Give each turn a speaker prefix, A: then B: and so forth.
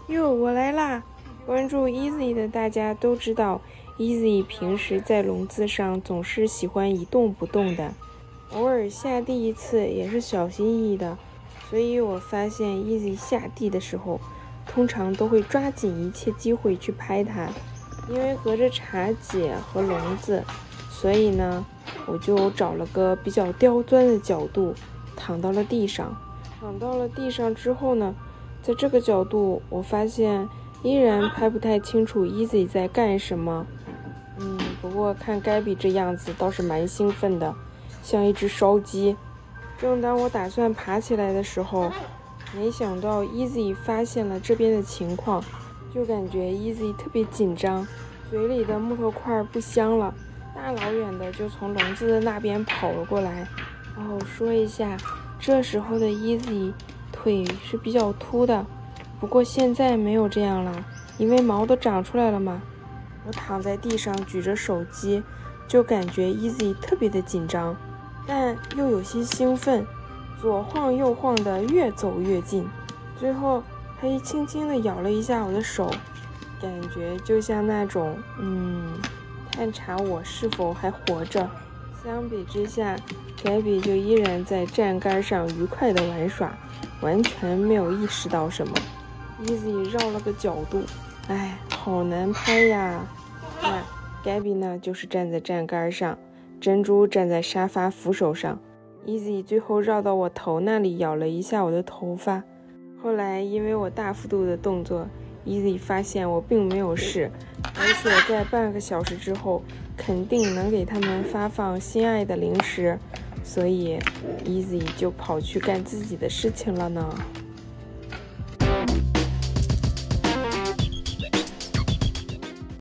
A: 哟，我来啦！关注 Easy 的大家都知道，Easy 平时在笼子上总是喜欢一动不动的，偶尔下地一次也是小心翼翼的。所以我发现 Easy 下地的时候，通常都会抓紧一切机会去拍它。因为隔着茶几和笼子，所以呢，我就找了个比较刁钻的角度，躺到了地上。躺到了地上之后呢，在这个角度，我发现依然拍不太清楚 Easy 在干什么。不过看盖比这样子倒是蛮兴奋的，像一只烧鸡。正当我打算爬起来的时候，没想到 Easy 发现了这边的情况，就感觉 Easy 特别紧张，嘴里的木头块不香了，大老远的就从笼子的那边跑了过来。说一下，这时候的 Easy 腿是比较秃的，不过现在没有这样了，因为毛都长出来了嘛。我躺在地上举着手机，就感觉 Easy 特别的紧张，但又有些兴奋，左晃右晃的越走越近，最后他轻轻地咬了一下我的手，感觉就像那种探查我是否还活着。相比之下，盖比就依然在站杆上愉快地玩耍，完全没有意识到什么。Easy 绕了个角度，好难拍呀。那盖比呢，就是站在站杆上，珍珠站在沙发扶手上。Easy 最后绕到我头那里咬了一下我的头发。后来因为我大幅度的动作， Easy 发现我并没有事，而且在半个小时之后肯定能给他们发放心爱的零食，所以 Easy 就跑去干自己的事情了呢。